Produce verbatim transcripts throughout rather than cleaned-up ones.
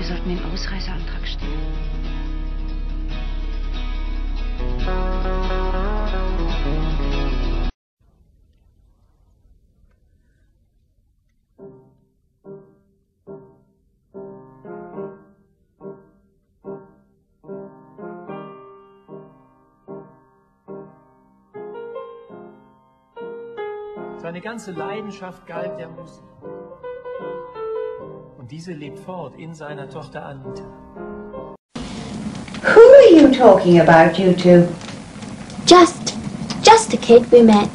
sollten den Ausreiseantrag stellen. Seine ganze Leidenschaft galt der Musik. Und diese lebt fort in seiner Tochter Anita. Who are you talking about, you two? Just, just a kid we met.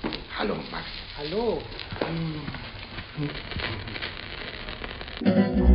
Hallo, Max. Hallo. Hm.